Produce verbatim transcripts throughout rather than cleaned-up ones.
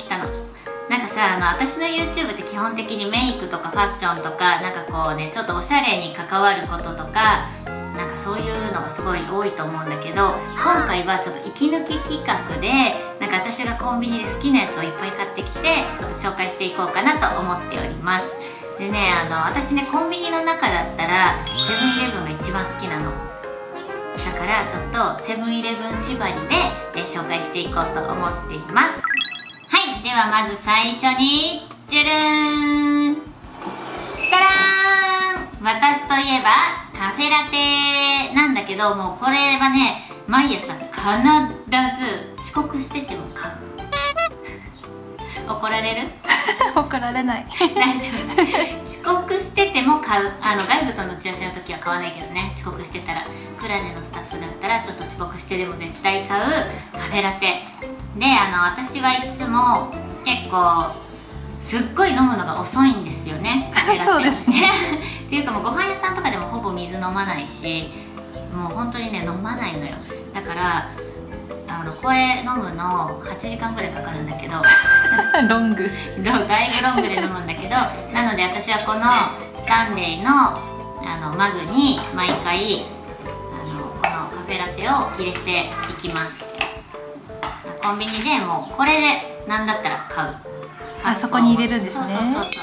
きたの。なんかさ、あの私の YouTube って基本的にメイクとかファッションとか、なんかこうね、ちょっとおしゃれに関わることとか、なんかそういうのがすごい多いと思うんだけど、今回はちょっと息抜き企画で、なんか私がコンビニで好きなやつをいっぱい買ってきて、ちょっと紹介していこうかなと思っております。でね、あの私ね、コンビニの中だったらセブンイレブンが一番好きなの。だからちょっとセブンイレブン縛りで、え紹介していこうと思っています。はい、ではまず最初にじゃるーん、たらーん、私といえばカフェラテなんだけど、もうこれはね、毎朝必ず遅刻してても買う。怒られる？ 怒られない。 大丈夫。遅刻してても買う。あの外部との打ち合わせの時は買わないけどね、遅刻してたら。クラネのスタッフだったらちょっと遅刻してでも絶対買うカフェラテで、あの私はいつも結構すっごい飲むのが遅いんですよね、カフェラテ。 そうですね。 っていうかもうご飯屋さんとかでもほぼ水飲まないし、もう本当にね、飲まないのよ。だからあのこれ飲むのはちじかんぐらいかかるんだけどロングだいぶロングで飲むんだけど、なので私はこのスタンレーのあのマグに毎回あのこのカフェラテを入れていきます。コンビニでもうこれで何だったら買う。 あそこに入れるんですね。 そうそうそうそう。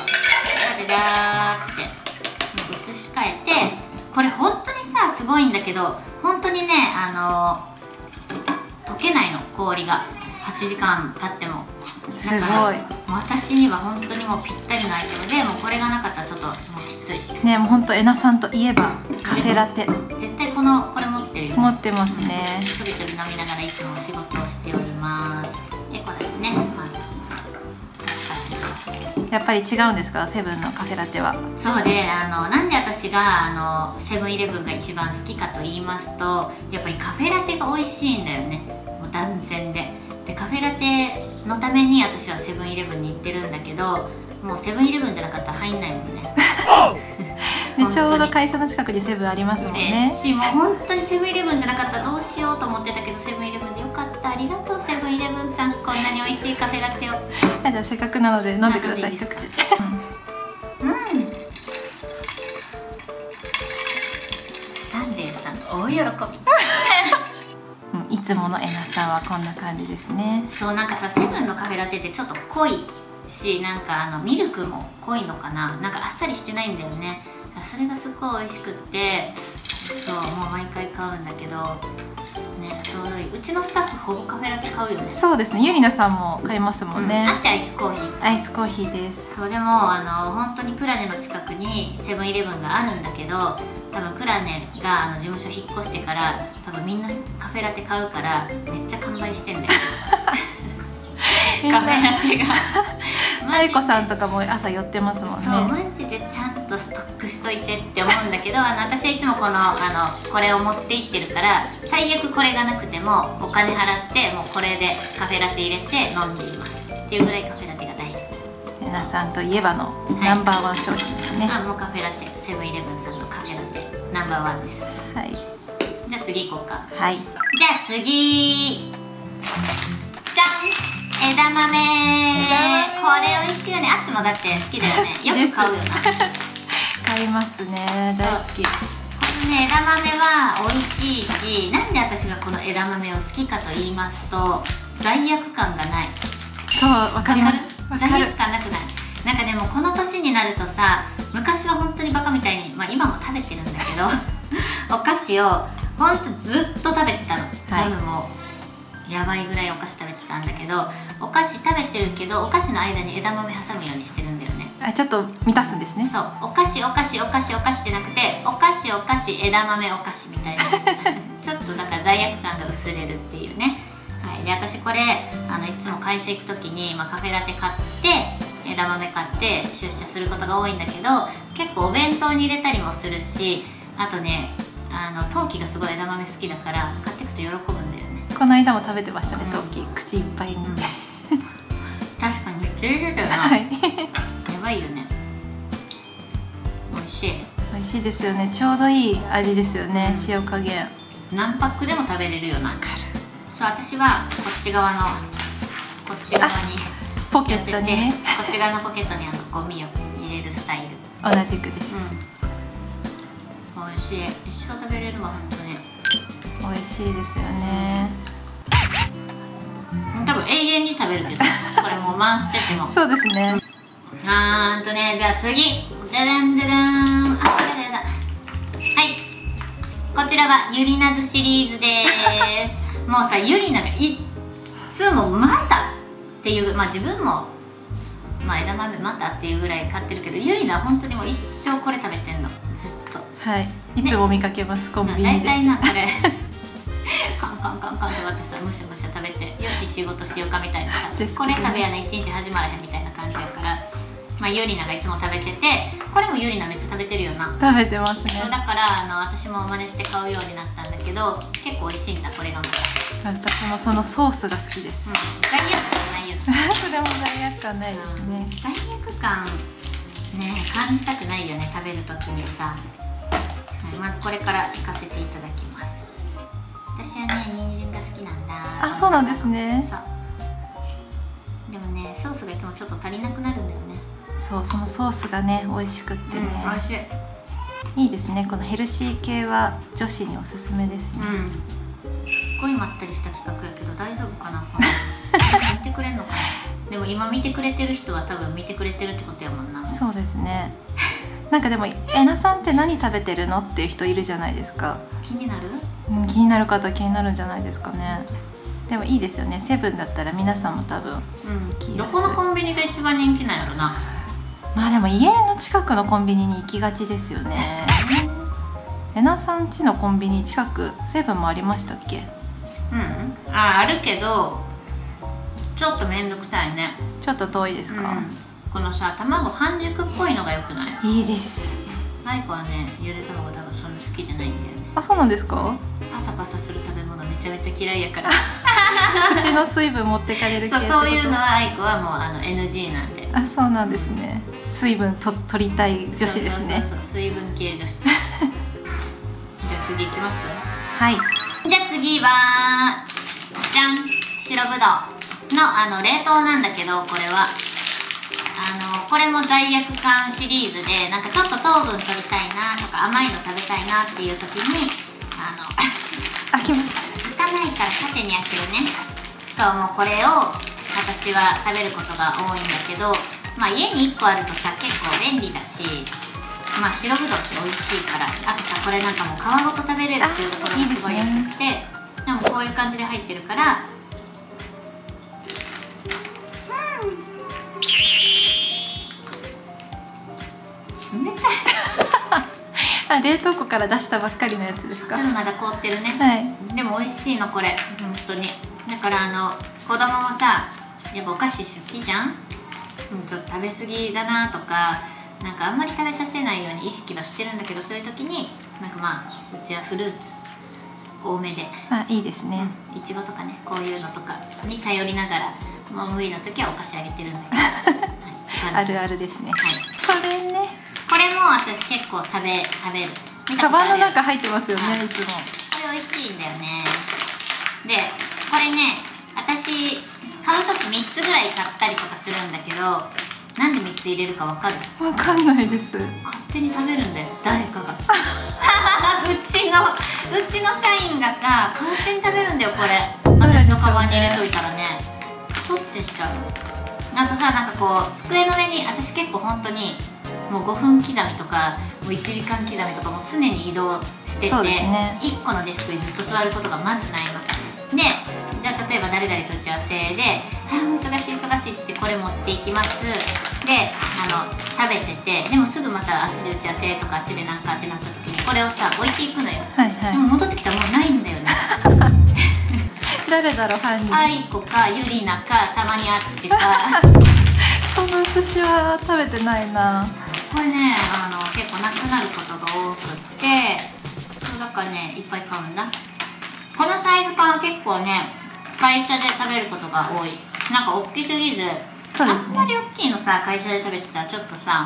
でダーって移し替えて、これ本当にさすごいんだけど、本当にね、あの溶けないの、氷がはちじかん経っても。 すごい。 私には本当にもうぴったりのアイテムで、もうこれがなかったらちょっともうきついね。もう本当えなさんといえばカフェラテ。 絶対このこれ持ってるよね。 持ってますね。 ちょびちょび飲みながらいつも仕事をしております。エコだしね、まあ、使ってます。 やっぱり違うんですか、セブンのカフェラテは。 そうで、あのなんで私があのセブンイレブンが一番好きかと言いますと、やっぱりカフェラテが美味しいんだよね、もう断然で。でカフェラテのために私はセブンイレブンに行ってるんだけど、もうセブンイレブンじゃなかったら入んないもんね。 でちょうど会社の近くにセブンありますもんね。 嬉しい。もう本当にセブンイレブンじゃなかったらどうしようと思ってたけど、セブンイレブンでよかった。ありがとうセブンイレブンさん、こんなに美味しいカフェラテを。 じゃあせっかくなので飲んでください、一口。 うん、スタンレーさん大喜び。 いつものえなさんはこんな感じですね。 そう、なんかさ、セブンのカフェラテってちょっと濃いし、なんかあのミルクも濃いのかな、なんかあっさりしてないんだよね。それがすごい美味しくって、そう、もう毎回買うんだけどね、ちょうどいい。うちのスタッフほぼカフェラテ買うよね。 そうですね、ゆりなさんも買いますもんね。 うん、あっちアイスコーヒー。 アイスコーヒーです。 そう、でもあの本当にクラネの近くにセブンイレブンがあるんだけど、多分クラネがあの事務所引っ越してから多分みんなカフェラテ買うからめっちゃ完売してんだよ。カフェラテが。 あいこさんとかも朝寄ってますもんね。 そう、マジでちゃんとストックしといてって思うんだけど、あの私はいつもこのあのこれを持って行ってるから、最悪これがなくてもお金払ってもうこれでカフェラテ入れて飲んでいますっていうぐらいカフェラテが大好き。 えなさんといえばのナンバーワン商品ですね。 はい、あ、もうカフェラテ、セブンイレブンさんのカフェラテナンバーワンです。 はい。 じゃあ次行こうか。 はい。 じゃあ次、じゃん、枝豆。これ美味しいよね。あっちもだって好きだよね。よく買うよな。 買いますね、大好き。 このね、枝豆は美味しいし、なんで私がこの枝豆を好きかと言いますと、罪悪感がない。 そう、わかります。 罪悪感なくない。なんかでもこの年になるとさ、昔は本当にバカみたいに、まあ今も食べてるんだけどお菓子をほんとずっと食べてたの。多分もうやばいぐらいお菓子食べてたんだけど、お菓子食べてるけどお菓子の間に枝豆挟むようにしてるんだよね。 あ、ちょっと満たすんですね。 そう、お菓子お菓子お菓子お菓子じゃなくて、お菓子お菓子枝豆お菓子みたいなちょっとだから罪悪感が薄れるっていうね。はい、で私これあのいつも会社行く時に、まあ、カフェラテ買って枝豆買って出社することが多いんだけど、結構お弁当に入れたりもするし、あとね、あの陶器がすごい枝豆好きだから買ってくと喜ぶんだよね。 この間も食べてましたね、陶器、口いっぱいに、うん、 確かにめっちゃ入れてたよな。 はい、 やばいよね。美味しい。 美味しいですよね。ちょうどいい味ですよね、うん、塩加減。 何パックでも食べれるよな。 わかる。 そう、私はこっち側のこっち側にポケットにね、 こっち側のポケットにあのゴミを入れるスタイル。 同じくです。 うん、美味しい。一生食べれるわ本当に。 美味しいですよね。 多分永遠に食べるけど、これもう回してても。 そうですね。 あーんとね、じゃあ次、じゃらんじゃらん。あ、やだやだ。はい、こちらはゆりなずシリーズです。もうさ、ゆりながいっつもまたっていう、まあ自分もまあ枝豆またっていうぐらい買ってるけど、ゆりなは本当にもう一生これ食べてんの、ずっと。 はい、いつも見かけます、コンビニで。 大体なこれカンカンカンカンって私さ、むしゃむしゃ食べて、よし仕事しようかみたいなさ、これ食べやな一日始まらへんみたいな感じやから、まあゆりながいつも食べてて、これもゆりなめっちゃ食べてるよな。 食べてますね。 だからあの私も真似して買うようになったんだけど、結構美味しいんだこれがまた。 私もそのソースが好きです。 うん、罪悪感ないよね。 それも罪悪感ないですね。 罪悪感ね感じたくないよね、食べるときにさ。はい、まずこれからいかせていただきます。私はね、人参が好きなんだ。 あ、そうなんですね。 そう。でもね、ソースがいつもちょっと足りなくなるんだよね。 そう、そのソースがね、美味しくってね。 うん、美味しい。いいですね。このヘルシー系は女子におすすめですね。 うん。すっごいまったりした企画やけど大丈夫かな。この見てくれんのかな。でも今見てくれてる人は多分見てくれてるってことやもんな。 そうですね。なんかでもえなさんって何食べてるのっていう人いるじゃないですか。 気になる？ うん、気になる方は気になるんじゃないですかね。でもいいですよね。セブンだったら皆さんも多分、 うん、どこのコンビニが一番人気なんやろな。 まあでも家の近くのコンビニに行きがちですよね。えなさん家のコンビニ近くセブンもありましたっけ？ うん、あ、あるけどちょっと面倒くさいね。 ちょっと遠いですか？うん、 このさ、卵半熟っぽいのが良くない？ いいです。 マイコはね、ゆで卵多分そんな好きじゃないんだよね。 あ、そうなんですか？ パサパサする食べ物めちゃめちゃ嫌いやから口の水分持ってかれる系ってこと？ そう、そういうのはアイコはもうあの エヌジー なんで。 あ、そうなんですね。水分と取りたい女子ですね。 そうそうそう、水分系女子じゃあ次いきます。 はい、 じゃあ次はじゃん、白ぶどうのあの冷凍なんだけど、これはあのこれも罪悪感シリーズで、なんかちょっと糖分取りたいなとか甘いの食べたいなっていう時にあの開きます。 開かないから縦に開けるね。そう、もうこれを私は食べることが多いんだけど、まあ家にいっこあるとさ結構便利だし、まあ白ぶどうって美味しいから、あとさこれなんかもう皮ごと食べれるっていうところがすごいよくて、でもこういう感じで入ってるから、冷たいあ、冷凍庫から出したばっかりのやつですか？ ちょっとまだ凍ってるね。 はい。 でも美味しいのこれ、本当に。だからあの子供もさ、やっぱお菓子好きじゃん。うん、ちょっと食べ過ぎだなとか、なんかあんまり食べさせないように意識はしてるんだけど、そういう時になんかまあうちはフルーツ多めで、 あ、いいですね。 いちごとかね、こういうのとかに頼りながら、もう無理な時はお菓子あげてるんだけど、はい、 あるあるですね。 はい、 それね、 これも私結構食べ食べる。 カバンの中入ってますよね、いつも。 これ美味しいんだよね。でこれね、私買う時みっつぐらい買ったりとかするんだけど、なんでみっつ入れるかわかる？ わかんないです。 勝手に食べるんだよ、誰かがうちのうちの社員がさ、勝手に食べるんだよこれ。私のカバンに入れといたらね、取ってっちゃう。あとさ、なんかこう机の上に、私結構本当にもうごふん刻みとかもういちじかん刻みとかも常に移動してて、ね、いっこのデスクにずっと座ることがまずないので、じゃあ例えば誰々と打ち合わせで「ああもう忙しい忙しい」ってこれ持っていきます。であの食べてて、でもすぐまたあっちで打ち合わせとかあっちでなんかってなった時にこれをさ置いていくのよ。はいはい、でも戻ってきたらもうないんだよね誰だろう犯人。 あいこかゆりなか、たまにあっちかその寿司は食べてないな。 これね、あの結構なくなることが多くって、だからねいっぱい買うんだ。このサイズ感は結構ね会社で食べることが多い。なんか大きすぎず、 そうですね、 あんまり大きいのさ会社で食べてたらちょっとさ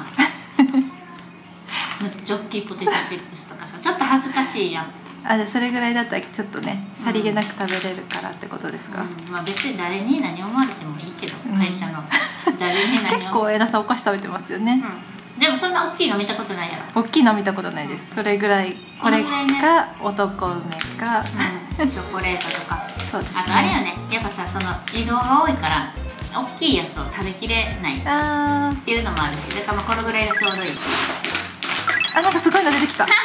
むっちゃ大きいポテトチップスとかさちょっと恥ずかしいやん。 あ、それぐらいだったらちょっとねさりげなく食べれるからってことですか？ うん、まあ別に誰に何思われてもいいけど、会社の全然何を結構えなさんお菓子食べてますよね。 うん、でもそんな大きいの見たことないやろ。 大きいの見たことないです。それぐらい、これこのぐらいねが男梅か、 うん、チョコレートとかそうですね。 あとあれよね、やっぱさ、その移動が多いから大きいやつを食べきれないっあていうのもあるし、だからまあこのぐらいがちょうどいい。 ーあ、なんかすごいの出てきた。 こ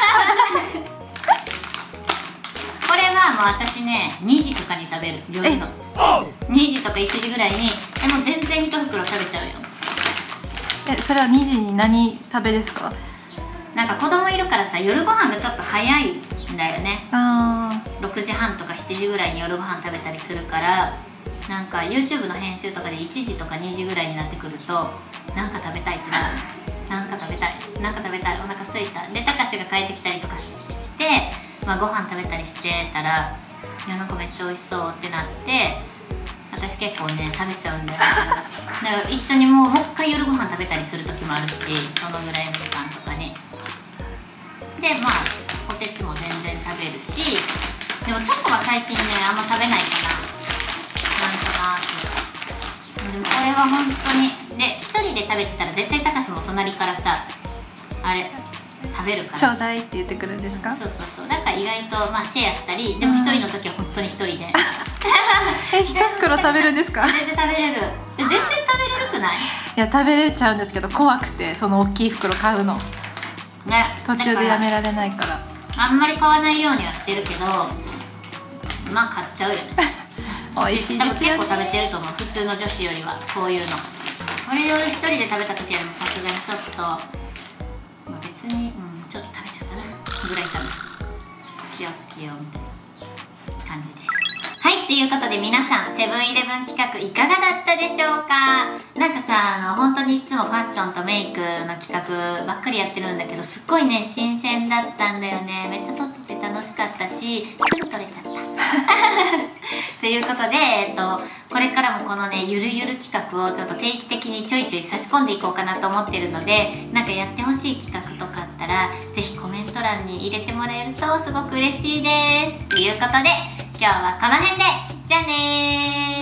れはもう私ね、にじとかに食べる、夜のにじとかいちじぐらいに、えもう全然一袋食べちゃうよ。 え、それはにじに何食べですか？ なんか子供いるからさ、夜ご飯がちょっと早いんだよね。 あろくじはんとかしちじぐらいに夜ご飯食べたりするから、なんか YouTube の編集とかでいちじとかにじぐらいになってくると、なんか食べたいってなる。なんか食べたい、なんか食べたい、お腹空いた。で、たかしが帰ってきたりとかして、まあ、ご飯食べたりしてたら、いやなんかめっちゃ美味しそうってなって、私結構ね食べちゃうんだよね。だから一緒にもうもう一回夜ご飯食べたりする時もあるし、そのぐらいの時間とかに。でまあポテチも全然食べるし、でもチョコは最近ねあんま食べないかな。なんかなーって。でもこれは本当にで一人で食べてたら絶対たかしも隣からさあれ食べるから。 ちょうだいって言ってくるんですか？ そうそうそう。だから意外とまあシェアしたり、でも一人の時は本当に一人で。 え、一袋食べるんですか？ 全然食べれる。全然食べれるくない？ いや、食べれちゃうんですけど怖くて、その大きい袋買うのね。 途中でやめられないから。 あんまり買わないようにはしてるけど、まあ買っちゃうよね。 美味しいですよね。 多分結構食べてると思う、普通の女子よりは。こういうのこれを一人で食べた時はさすがにちょっと、まあ、別に、うん、ちょっと食べちゃったなぐらいかな。気をつけようみたいな感じです。はい、ということで皆さんセブンイレブン企画いかがだったでしょうか。なんかさ、あの本当にいつもファッションとメイクの企画ばっかりやってるんだけど、すっごいね新鮮だったんだよね。めっちゃ撮ってて楽しかったし、すぐ撮れちゃったということで、えっと、これからもこのねゆるゆる企画をちょっと定期的にちょいちょい差し込んでいこうかなと思ってるので、なんかやってほしい企画とかあったらぜひコメント欄に入れてもらえるとすごく嬉しいです。ということで今日はこの辺で、じゃあねー。